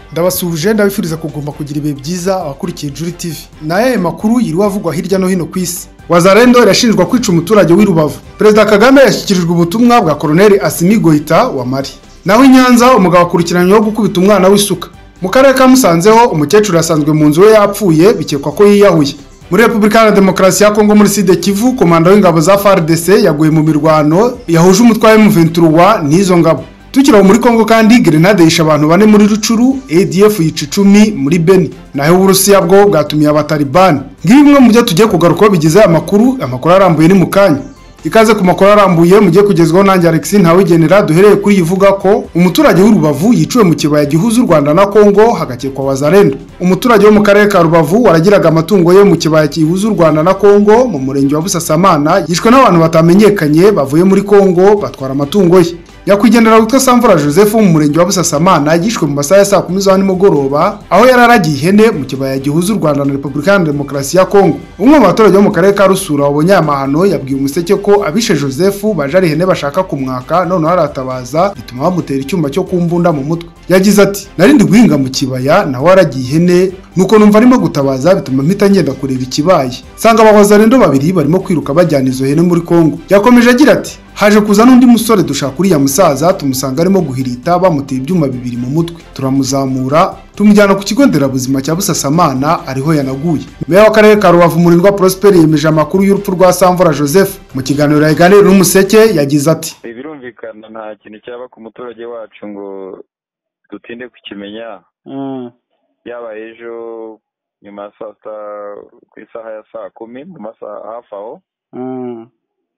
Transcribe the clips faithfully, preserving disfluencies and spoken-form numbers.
Ndabasuhuje ndabifuriza kugomba kugira ibihe byiza abakurikiye Juri T V. Naye makuru yiri wavugwa hirya no hino ku isi. Wazalendo irashinjwa kwica umuturage w'i Rubavu. Perezida Kagame yashyikirijwe ubutumwa bwa Colonel Assimi Goita wa Mali. Naho i Nyanza umugabo akurikiranyweho gukubita umwana w'isuka. Mu karere ka Musanzeho umukecuru yasanzwe mu nzu we yapfuye bikekwa ko yiyahuye. Muri Republika ya Demokarasi ya Kongo muri Sud Kivu komanda w'ingabo za F A R D C yaguye mu mirwano yahuje umutwe wa M vingt-trois n'izo ngabo. Tukiraho muri Kongo kandi grenade yisha abantu bane muri Rucuru, A D F yica icumi muri Beni. Naho Uburusiya bwo bwatumiye abatalibani. Ngibi bimwe mu byo tugiye kugaruka bigize amakuru, amakuru arambuye ni mukanya. Ikaze ku makuru arambuye mugiye kugezwaho nanjye Alex Ntawigenera duhereye kuri ivuga ko umuturage w'u Rubavu yiciwe mu kibaya gihuza u Rwanda na Kongo hagakekwa Wazalendo. Umuturage wo mu karere ka Rubavu waragiraga amatungo ye mu kibaya gihuza u Rwanda na Kongo mu murenge wa Busasamana yishwe n'abantu batamenyekanye bavuye muri Kongo batwara amatungo ye. Yakwigendera witwa Samvura Joseph mu murenge wa Busasamana yishwe mu masaha ya saa kumi za nimugoroba aho yararagiye ihene mu kibaya gihuza u Rwanda na Republika ya Demokarasi ya Kongo. Umwe mu baturage bo mu karere ka Rusura wabonye amahano yabwiye umuseke ko abishe Joseph baje ari ihene bashaka kumwaka none aratabaza bituma bamutera icyuma cyo kumbunda mu mutwe. Yagize ati narindi guhinga mu kibaya na waragiye ihene nuko numva arimo gutabaza bituma mpita ngenda kureba ikibaye. Sanga abawazalendo babiri barimo kwiruka bajyana izo hene muri Kongo. Yakomeje agira ati haje kuza n'undi musore dushaka kuri ya musaza tumusanga arimo guhirita bamuteye ibyuma bibiri mu mutwe turamuzamura tumujyana ku kigo nderabuzima cya Busasamana ariho yanaguye. Meya w'akarere ka Rubavu Murindwa Prosper yemeje amakuru y'urupfu rwa Samvura Joseph. Mu kiganiro yaganiriye n'umuseke yagize ati birumvikana nta kintu cyaba ku muturage wacu ngo dutinde kukimenya. Mm. Yaba ejo nyuma ya saa sita ku isaha ya saa kumi mu masaha hafi aho Mm.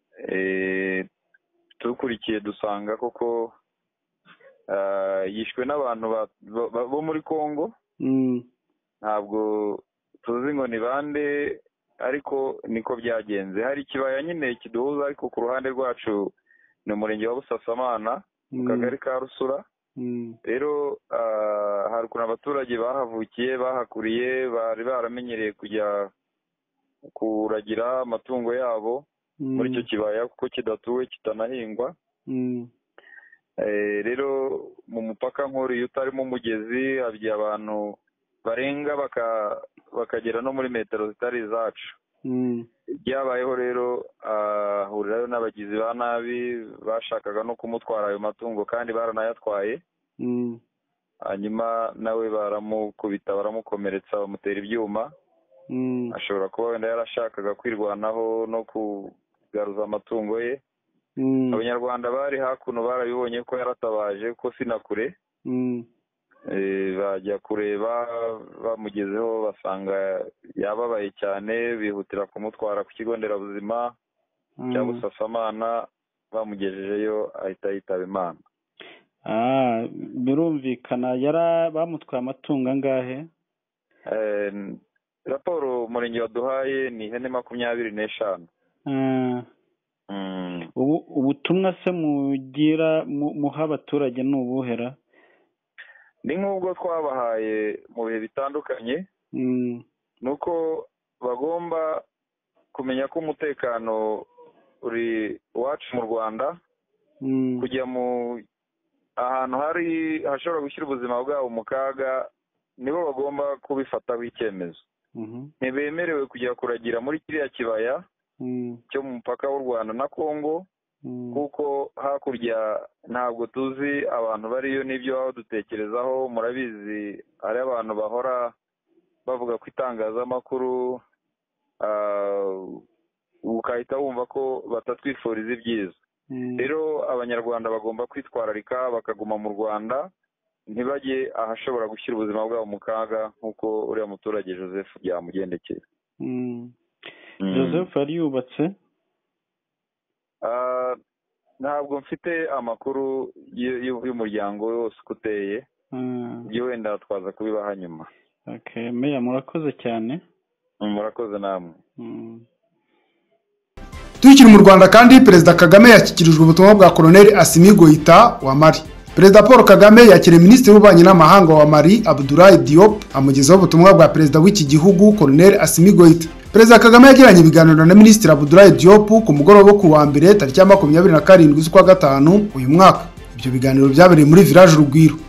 eh tukurikiye dusanga koko uh, yishwe n'abantu bo muri Kongo. Mm. Ntabwo tuzi ngo ni bande ariko niko byagenze. Hari kibaya nyine kiduhuza ariko ku ruhande rwacu ni umurenge wa Busasamana mu kagari ka Rusura. Mm. Rero uh, hari kuna abaturage bahavukiye bahakuriye bari baramenyereye kujya kuragira amatungo yabo muri icyo kibaya kuko kidatuwe kitanahingwa. Mm. Eh rero mu mupaka nk'uri utarimo umugezi habye abantu barenga baka bakagera no muri metero zitari zacu. Mm. Byabayeho rero ahurirayo n'abagizi ba nabi bashakaga no kumutwara ayo matungo kandi baranayatwaye. Mm. Hanyuma nawe baramukubita baramukomeretsa bamutera ibyuma. Mm. Ashobora kuba wenda yarashakaga kwirwanaho no kugaruza amatungo ye. Mm. Abanyarwanda bari hakuno barabibonye ko yaratabaje ko sinakure. Mm. Eh bajya kureba bamugezeho basanga yababaye cyane bihutira kumutwara ku kigo nderabuzima cya Busasamana bamugejejeyo ahita yitaba Imana. Ah, birumvikana yara bamutwaye amatungo angahe? Eh raporo umurenge waduhaye ni ihene makumyabiri n'eshanu. Ah. Mm. Ubu ubutumwa se mugira muha abaturage n'ubuhera? Ni nk'ubwo twabahaye mu bihe bitandukanye. Mm. Nuko bagomba kumenya ko umutekano uri wacu mu Rwanda. Mm. Kujya mu ahantu hari hashobora gushyira ubuzima bwabo mu kaga nibo bagomba kubifata w'icyemezo. Mhm. Ntibemerewe kujya kuragira muri kiriya kibaya Mm. cyo mu mupaka w'u Rwanda na Kongo. Mm. Kuko hakurya ntabwo tuzi abantu bariyo n'ibyo aho dutekerezaho. Murabizi ari abantu bahora bavuga ku itangazamakuru uh, ukahita wumva ko batatwifuriza ibyiza. Mm. Rero abanyarwanda bagomba kwitwararika bakaguma mu Rwanda ntibajye ahashobora gushyira ubuzima bwabo mu kaga nkuko uriya muturage Joseph byamugendekeye. Mm. Mm. Joseph ari yubatse? Uh, ntabwo mfite amakuru y'umuryango wose kuteye. Mm. Byo wenda twaza kubibaha nyuma. Okay, meya murakoze cyane. Murakoze namwe. Mm. Tukiri mu Rwanda kandi Perezida Kagame yashyikirijwe ubutumwa bwa Colonel Assimi Goita wa Mali. Perezida Paul Kagame yakiriye Minisitiri w'Ububanyi n'Amahanga wa Mali Abdoulaye Diop amugezaho ubutumwa bwa Perezida w'iki gihugu Colonel Assimi Goita. Perezida Kagame yagiranye ibiganiro na Minisitiri Abdoulaye Diop ku mugoroba wo ku wa mbere tariki ya makumyabiri na karindwi z'ukwa gatanu uyu mwaka. Ibyo biganiro byabereye muri Village Urugwiro.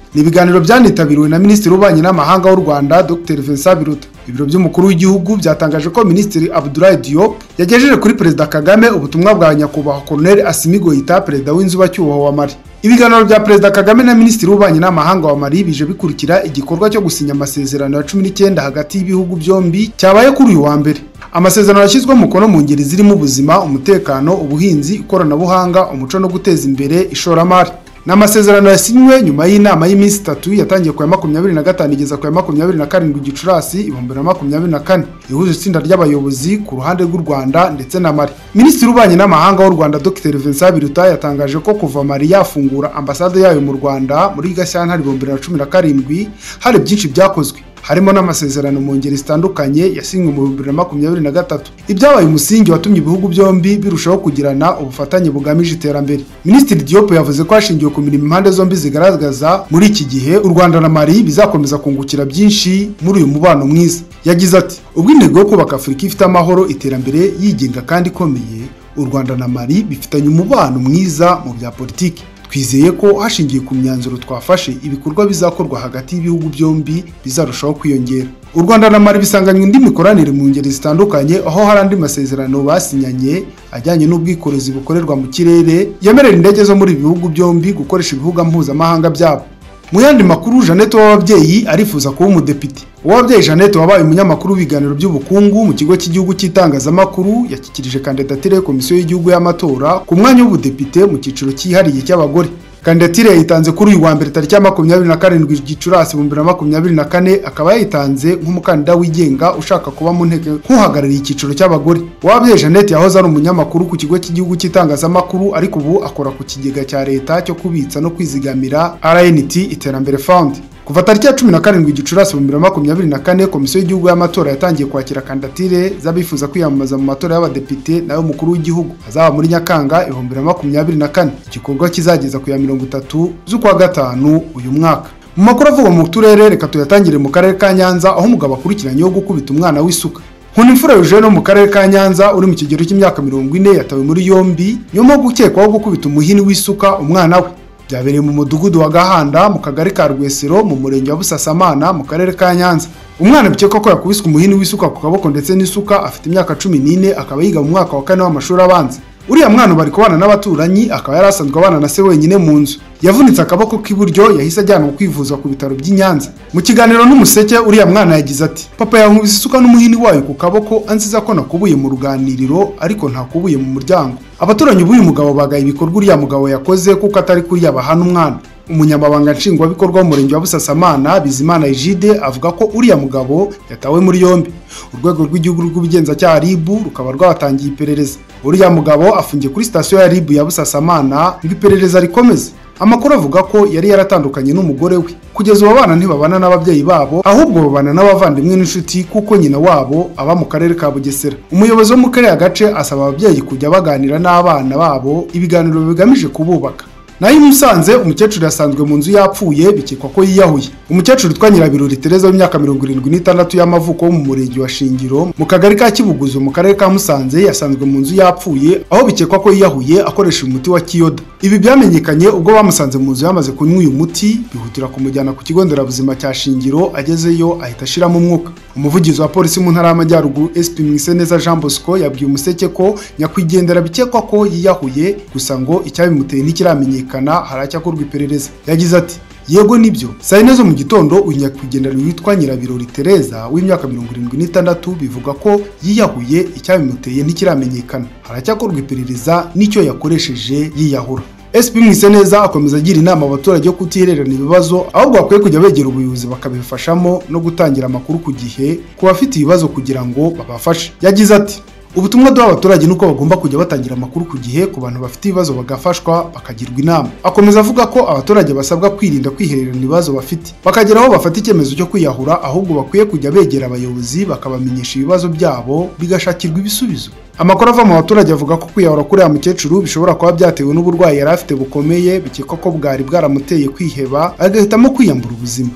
Ni ibiganiro byanitabiriwe na Minisitiri w'Ububanyi n'Amahanga w'u Rwanda Dr Vincent Biruta. Ibiro by'umukuru w'igihugu byatangaje ko Minisitiri Abdoulaye Diop yagejeje kuri Perezida Kagame ubutumwa bwa nyakubahwa Colonel Assimi Goïta, perezida w'inzibacyuho wa Mali. Ibiganiro bya Perezida Kagame na Minisitiri w'Ububanyi n'Amahanga wa Mali bije bikurikira igikorwa cyo gusinya amasezerano ya cumi n'icyenda hagati y'ibihugu byombi cyabaye kuri uyu wa mbere. Amasezerano yashyizwe mu mukono mu ngeri zirimo ubuzima, umutekano, ubuhinzi, ikoranabuhanga, umuco no guteza imbere ishoramari. N'amasezerano yasinywe nyuma y'inama y'iminsi itatu yatangiye ku ya makumyabiri na gatanu igeza ku ya makumyabiri na karindwi Gicurasi ibihumbi bibiri na makumyabiri na kane, ihuje itsinda ry'abayobozi ku ruhande rw'u Rwanda ndetse na Mali. Minisitiri w'Ububanyi n'Amahanga w'u Rwanda Dr Vincent Biruta yatangaje ko kuva Mali yafungura ambasade yayo mu Rwanda muri Gashyantare ibihumbi bibiri na cumi na karindwi hari byinshi byakozwe, harimo n'amasezerano mu ngeri zitandukanye yasinywe mu bihumbi bibiri na makumyabiri na gatatu. Ibyabaye umusingi watumye ibihugu byombi birushaho kugirana ubufatanye bugamije iterambere. Minisitiri Diop yavuze ko hashingiwe ku mirimo impande zombi zigaragaza muri iki gihe u Rwanda na Mali bizakomeza kungukira byinshi muri uyu mubano mwiza. Yagize ati ubwo intego yo kubaka Afurika ifite amahoro, iterambere, yigenga kandi ikomeye, u Rwanda na Mali bifitanye umubano mwiza mu bya politiki. Twizeye ko hashingiye ku myanzuro twafashe ibikorwa bizakorwa hagati y'ibihugu byombi bizarushaho kwiyongera. U Rwanda na Mali bisanganywe indi mikoranire mu ngeri zitandukanye, aho hari andi masezerano basinyanye ajyanye n'ubwikorezi bukorerwa mu kirere yemerera indege zo muri ibihugu byombi gukoresha ibibuga mpuzamahanga byabo. Mu yandi makuru, Jeannette w'ababyeyi arifuza kuba umudepite. Uwabyeyi Jeannette wabaye umunyamakuru w'ibiganiro by'ubukungu mu kigo cy'igihugu cy'itangazamakuru yakikirije kandidatire ya komisiyo y'igihugu y'amatora ku mwanya w'ubudepite mu cyiciro cyihariye cy'abagore. Kandidatire yayitanze kuri uyu wa mbere tariki ya makumyabiri na karindwi Gicurasi ibihumbi bibiri na makumyabiri na kane, akaba yayitanze nk'umukandida wigenga ushaka kuba mu nteko nk'uhagarariye icyiciro cy'abagore. Uwabyeyi Jeannette yahoze ari umunyamakuru ku kigo cy'igihugu cy'itangazamakuru, ariko ubu akora ku kigega cya leta cyo kubitsa no kwizigamira R N T Iterambere Fund. Kuva tariki ya cumi na karindwi Gicurasi ibihumbi bibiri na makumyabiri na kane, komisiyo y'igihugu y'amatora yatangiye kwakira kandidatire z'abifuza kwiyamamaza mu matora y'abadepite nayo mukuru w'igihugu azaba muri Nyakanga ibihumbi bibiri na makumyabiri na kane. Igikorwa kizageza ku ya mirongo itatu z'ukwa gatanu uyu mwaka. Mu makuru avugwa mu turere, reka tuyatangire mu karere ka Nyanza, aho umugabo akurikiranyweho gukubita umwana w'isuka. Nkunimfura Eugene wo mu karere ka Nyanza uri mu kigero cy'imyaka mirongo ine yatawe muri yombi nyuma yo gukekwaho gukubita umuhini w'isuka umwana we. Byabereye mu mudugudu wa Gahanda mu kagari ka Rwesero mu murenge wa Busasamana mu karere ka Nyanza. Umwana bikekwa ko yakubiswe umuhini w'isuka ku kaboko ndetse n'isuka, afite imyaka cumi n'ine, akaba yiga mu mwaka wa kane w'amashuri abanza. Uriya mwana bari kubana n'abaturanyi, akaba yari asanzwe abana na se wenyine mu nzu. Yavunitse akaboko k'iburyo, yahise ajyanwa kwivuza ku bitaro by'i Nyanza. Mu kiganiro n'umuseke, uriya mwana yagize ati papa yankubise isuka n'umuhini wayo ku kaboko, anziza ko nakubuye mu ruganiriro ariko ntakubuye mu muryango. Abaturanyi b'uyu mugabo bagaye ibikorwa uriya mugabo yakoze kuko atari kuri yabahana umwana. Umunyamabanga nshingwabikorwa w'umurenge wa Busasamana Bizimana Egide avuga ko uriya mugabo yatawe muri yombi. Urwego rw'igihugu rw'ubugenzacyaha R I B rukaba rwatangiye iperereza. Uriya mugabo afungiye kuri sitasiyo ya R I B ya Busasamana ngo iperereza rikomeze. Amakuru avuga ko yari yaratandukanye n'umugore we. Kugeza ubu abana ntibabana n'ababyeyi babo, ahubwo babana n'abavandimwe n'inshuti kuko nyina wabo aba mu karere ka Bugesera. Umuyobozi wo mu karere gace asaba ababyeyi kujya baganira n'abana babo ibiganiro bigamije kububaka. Naho i Musanze, umukecuru yasanzwe mu nzu yapfuye bikekwa ko yiyahuye. Umukecuru utwa Nyirabirori Tereza w'imyaka mirongo irindwi n'itandatu y'amavuko wo mu murenge wa Shingiro mu kagari ka Kibuguzo mu karere ka Musanze yasanzwe mu nzu yapfuye, aho bikekwa ko yiyahuye akoresha umuti wa Kiyoda. Ibi byamenyekanye ubwo bamusanze mu nzu yamaze kunywa uyu muti, bihutira kumujyana ku kigo nderabuzima cya Shingiro. Agezeyo ahita ashiramo umwuka. Umuvugizi wa polisi mu ntara y'Amajyaruguru S P Mwiseneza Jean Bosco yabwiye umuseke ko nyakwigendera bikekwa ko yiyahuye, gusa ngo icyabimuteye ntikiramenyekana, haracyakorwa iperereza. Yagize ati yego nibyo, saa yine zo mu gitondo uyu nyakwigendera witwa Nyirabirori Tereza w'imyaka mirongo irindwi n'itandatu bivuga ko yiyahuye, icyabimuteye ntikiramenyekana, haracyakorwa iperereza n'icyo yakoresheje yiyahura. S P Mwiseneza akomeza agira inama abaturage yo kutirerana ibibazo, ahubwo bakwiye kujya begera ubuyobozi bakabifashamo no gutangira amakuru ku gihe ku bafite ibibazo kugira ngo babafashe. Yagize ati ubutumwa duha abaturage nuko bagomba kujya batangira amakuru ku gihe ku bantu bafite ibibazo bagafashwa bakagirwa inama. Akomeza avuga ko abaturage basabwa kwirinda kwihererana ibibazo bafite bakagera aho bafata icyemezo cyo kwiyahura, ahubwo bakwiye kujya begera abayobozi bakabamenyesha ibibazo byabo bigashakirwa ibisubizo. Amakuru ava mu baturage avuga ko kwiyahura kuri ya mukecuru bishobora kuba byatewe n'uburwayi yari afite bukomeye, bikekwa ko bwari bwaramuteye kwiheba agahitamo kwiyambura ubuzima.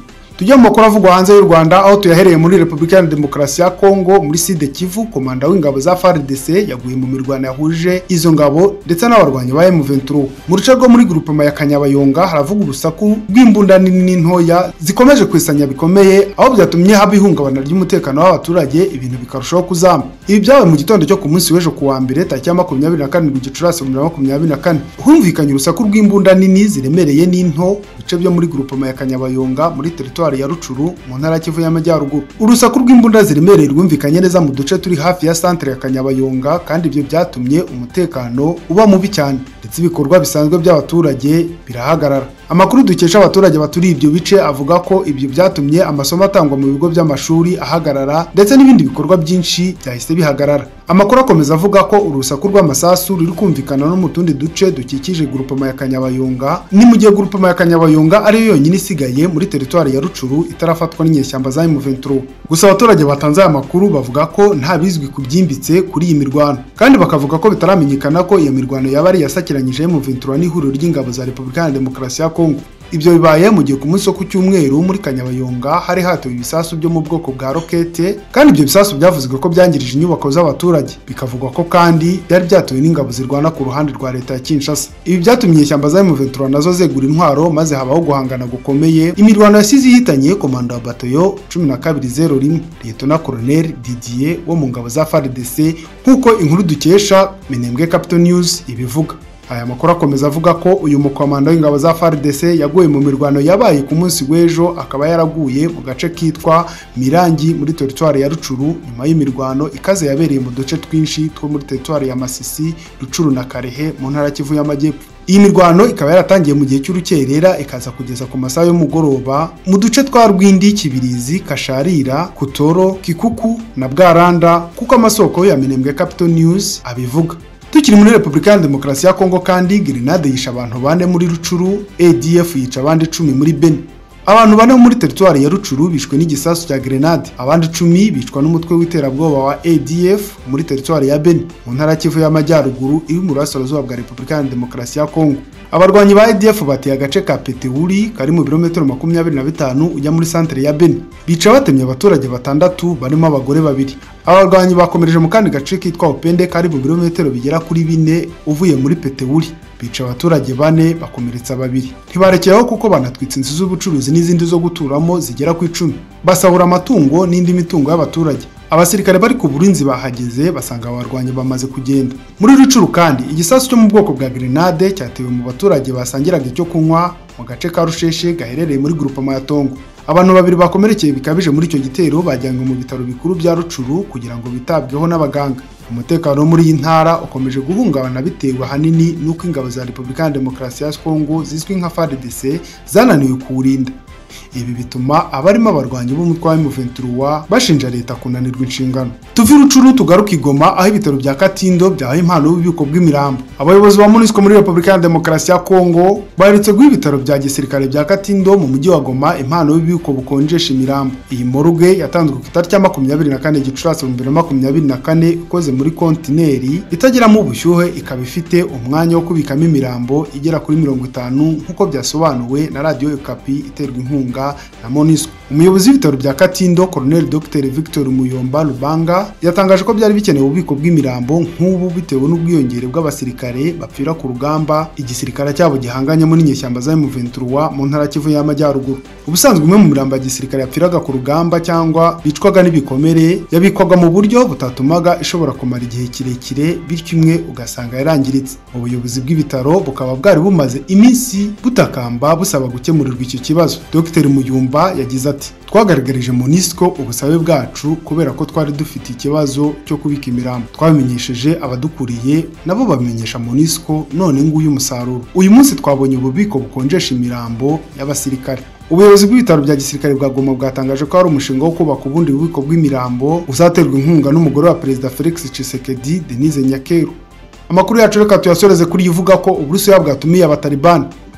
Tujya mu makuru avugwa hanze y'u Rwanda aho tuyahereye muri Repubulika ya Demokarasi ya Kongo muri Sud Kivu. Komanda w'ingabo za F A R D C yaguye mu mirwano yahuje izo ngabo ndetse n'abarwanyi ba M vingt trois. Mu ruce rwo muri groupement ya Kanyabayonga haravuga urusaku rw'imbunda nini ntoya zikomeje kwisanya bikomeye aho byatumye haba ihungabana ry'umutekano w'abaturage, ibintu bikarushaho kuzamba. Ibi byabaye mu gitondo cyo ku munsi w'ejo ku wa mbere tariki ya makumyabiri na karindwi Gicurasi bibiri na makumyabiri na kane. Humvikanye urusaku rw'imbunda nini ziremereye n'into bice byo muri groupement ya Kanyabayonga muri territoire ya Rucuru mu ntara Kivu y'Amajyaruguru. Urusaku rw'imbunda ziremereye rwumvikanye neza mu duce turi hafi ya centre ya Kanyabayonga, kandi ibyo byatumye umutekano uba mubi cyane ndetse ibikorwa bisanzwe by'abaturage birahagarara. Amakuru dukesha abaturage baturi ibyo bice avuga ko ibyo byatumye amasomo atangwa mu bigo by'amashuri ahagarara ndetse n'ibindi bikorwa byinshi byahise bihagarara. Amakuru akomeza avuga ko urusaku rw'amasasu ruri kumvikana no mu tundi duce dukikije groupement ya Kanyabayonga, ni mu gihe groupement ya Kanyabayonga ari yo yonyine isigaye muri territoire ya Rucuru itarafatwa n'inyeshyamba za M vingt trois. Gusa abaturage batanze aya makuru bavuga ko nta bizwi kubyimbitse kuri iyi mirwano, kandi bakavuga ko bitaramenyekana ko iyo mirwano yaba ari yasakiranyije M vingt trois n'ihuriro ry'ingabo za Repubulika ya Demokarasi ya Kongo. Ibyo bibaye mu gihe ku munsi wo ku cyumweru muri Kanyabayonga hari hatowe ibisasu byo mu bwoko bwa rokete, kandi ibyo bisasu byavuzwe ko byangirije inyubako z'abaturage. Bikavugwa ko kandi byari byatowe n'ingabo zirwana ku ruhande rwa leta ya Kinshasa. Ibi byatumye ishyamba za M vingt trois nazo zegura intwaro maze habaho guhangana gukomeye. Imirwano yasize ihitanye komanda wa batayo cumi na kabiri zeru rimwe Lieutenant Colonel Didier wo mu ngabo za F A R D C, nkuko inkuru dukesha Minembwe Capital News ibivuga. Aya makuru akomeza avuga ko uyu mukomanda w'ingabo za F A R D C yaguye mu mirwano yabaye ku munsi w'ejo, akaba yaraguye mu gace kitwa Mirangi muri territoire ya Rucuru nyuma y'imirwano ikaze yabereye mu duce twinshi two muri territoire ya Masisi, Rucuru na Karehe mu ntara Kivu y'Amajyepfo. Iyi mirwano ikaba yaratangiye mu gihe cy'urukerera ikaza kugeza ku masaha y'umugoroba mu duce twa Rwindi, Kibirizi, Kasharira, Kutoro, Kikuku na Bwaranda, kuko amasoko ya Minembwe Capital News abivuga. Tukiri muri Repubulika ya Demokarasi ya Kongo kandi grenade yisha abantu bane muri Rucuru, A D F yica abandi icumi muri Beni. Abantu bane muri territoire ya Rucuru bishwe n'igisasu cya grenade, abandi icumi bicwa n'umutwe w'iterabwoba wa A D F muri territoire ya Beni mu ntara Kivu y'Amajyaruguru iri mu burasirazuba bwa Repubulika ya Demokarasi ya Kongo. Abarwanyi ba A D F bateye agace ka Petewuri kari mu birometero makumyabiri na bitanu ujya muri centre ya Beni, bica batemye abaturage batandatu barimo abagore babiri. Abarwanyi bakomereje mu kandi gace kitwa Opende kari mu birometero bigera kuri bine uvuye muri Petewuri, bica abaturage bane bakomeretsa babiri. Ntibarekeyeho kuko banatwitse inzu z'ubucuruzi n'izindi zo guturamo zigera ku icumi, basahura amatungo n'indi mitungo y'abaturage. Abasirikare bari ku burinzi bahageze basanga abarwanyi bamaze kugenda. Muri Rucuru kandi igisasu cyo mu bwoko bwa grenade cyatewe mu baturage basangiraga icyo kunywa mu gace ka Rusheshe gaherereye muri groupement ya Tongo. Abantu babiri bakomerekeye bikabije muri icyo gitero bajyanywe mu bitaro bikuru bya Rucuru kugira ngo bitabweho n'abaganga. Umutekano muri iyi ntara ukomeje guhungabana bitewe hanini nuko ingabo za Repubulika ya Demokarasi ya Kongo zizwi nka F A R D C zananiwe kuwurinda. Ibi bituma abarimo abarwanyi b'umutwe wa M vingt trois bashinja leta kunanirwa inshingano. Tuvi Rucuru tugaruka Igoma aho ibitaro bya Katindo byahaye impano y'ububiko bw'imirambo. Abayobozi ba MONUSCO muri Repubulika ya Demokarasi ya Kongo baherutse guha ibitaro bya gisirikare bya Katindo mu mujyi wa Goma impano y'ububiko bukonjesha imirambo. Iyi morgue yatanzwe ku itariki ya makumyabiri na kane Gicurasi bibiri na makumyabiri na kane ikoze muri kontineri itagiramo ubushyuhe, ikaba ifite umwanya wo kubikamo imirambo igera kuri mirongo itanu nk'uko byasobanuwe na Radio Okapi iterwa inkunga na MONUSCO. Umuyobozi w'ibitaro bya Katindo Colonel Docteur Victor Muyomba Lubanga yatangaje ko byari bikenewe ububiko bw'imirambo nk'ubu bitewe n'ubwiyongere bw'abasirikare bapfira ku rugamba igisirikare cyabo gihanganye muri nyeshyamba za M vingt trois mu ntara Kivu y'Amajyaruguru. Ubusanzwe umwe mu mirambo ya gisirikare yapfiraga ku rugamba cyangwa bicwaga n'ibikomere yabikwaga mu buryo butatumaga ishobora kumara igihe kirekire, bityo imwe ugasanga yarangiritse. Ubuyobozi bw'ibitaro bukaba bwari bumaze iminsi butakamba busaba gukemurirwa icyo kibazo. Dr Muyumba yagize ati twagaragarije MONUSCO ubusabe bwacu kubera ko twari dufite ikibazo cyo kubika imirambo, twamenyesheje abadukuriye nabo bamenyesha MONUSCO, none nguyu umusaruro. Uyu munsi twabonye ububiko bukonjesha imirambo y'abasirikare. Ubuyobozi bw'ibitaro bya gisirikare bwa Goma bwatangaje ko hari umushinga wo kubaka ubundi bubiko bw'imirambo uzaterwa inkunga n'umugore wa Perezida Felix Tshisekedi, Denise Nyakeru. Amakuru yacu reka tuyasoreze kuri ivuga ko Uburusiya bwatumiye abatalibani.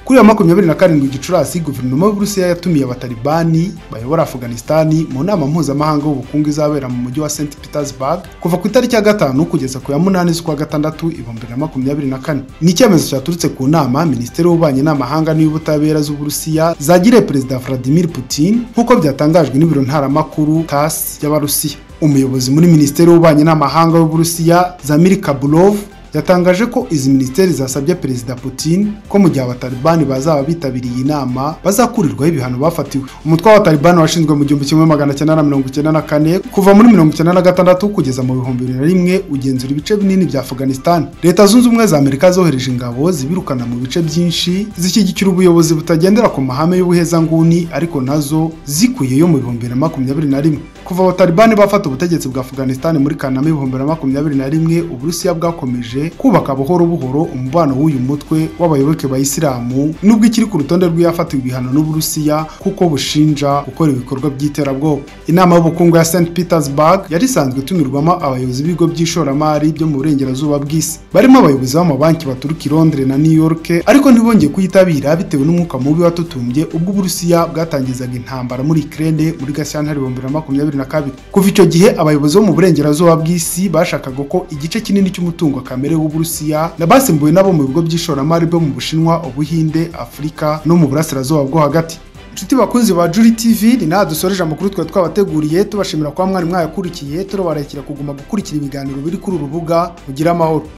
Kuri ya makumyabiri na karindwi Gicurasi, guverinoma y'Uburusiya yatumiye abatalibani bayobora Afghanistan mu nama mpuzamahanga y'ubukungu izabera mu mujyi wa Saint Petersburg kuva ku itariki ya gatanu kugeza ku ya munani z'ukwa gatandatu ibihumbi bibiri na makumyabiri na kane. Ni icyemezo cyaturutse ku nama Minisiteri y'Ububanyi n'Amahanga n'Ubutabera z'Uburusiya zagiriye Perezida Vladimir Putin nk'uko byatangajwe n'ibiro ntaramakuru TASS y'Abarusiya. Umuyobozi muri Minisiteri y'Ububanyi n'Amahanga y'Uburusiya Zamir Kabulov yatangaje ko izi minisiteri zasabye Perezida Putin ko mu gihe abatalibani bazaba bitabiriye inama bazakurirwaho ibihano bafatiwe. Umutwe wa Taliban washinzwe mu gihumbi kimwe magana cyenda na mirongo icyenda na kane kuva muri mirongo icyenda na gatandatu kugeza mu bihumbi bibiri na rimwe ugenzura ibice binini bya Afghanistan. Leta Zunze Ubumwe za Amerika zohereje ingabo zibirukana mu bice byinshi zishyigikira ubuyobozi butagendera ku mahame y'ubuhezanguni ariko nazo zikuyeyo mu bihumbi bibiri na makumyabiri na rimwe. Kuva abatalibani bafata ubutegetsi bwa Afghanistan muri Kanama ibihumbi bibiri na makumyabiri na rimwe, Uburusiya bwakomeje kubaka buhoro buhoro umubano w'uyu mutwe w'abayoboke ba Isilamu nubwo ikiri ku rutonde rw'iyafatiwe ibihano n'Uburusiya kuko bushinja gukora ibikorwa by'iterabwoba. Inama y'ubukungu ya Saint Petersburg yari isanzwe itumirwamo abayobozi b'ibigo by'ishoramari byo mu burengerazuba bw'isi, barimo abayobozi b'amabanki baturuka i Londres na New York, ariko ntibongeye kuyitabira bitewe n'umwuka mubi watutumbye ubwo Uburusiya bwatangizaga intambara muri Ukraine muri Gashyantare ibihumbi bibiri na makumyabiri na kabiri. Kuva icyo gihe abayobozi bo mu burengerazuba bw'isi bashakaga ko igice kinini cy'umutungo kamere w'Uburusiya nabasimbuye nabo mu bigo by'ishoramari byo mu Bushinwa, Ubuhinde, Afurika no mu burasirazuba bwo hagati. Inshuti bakunzi ba Juri T V, ni naha dusoreje amakuru twa twabateguriye, tubashimira kwa mwari mwayakurikiye, turabarekera kuguma gukurikira ibiganiro biri kuri urubuga. Mugira amahoro.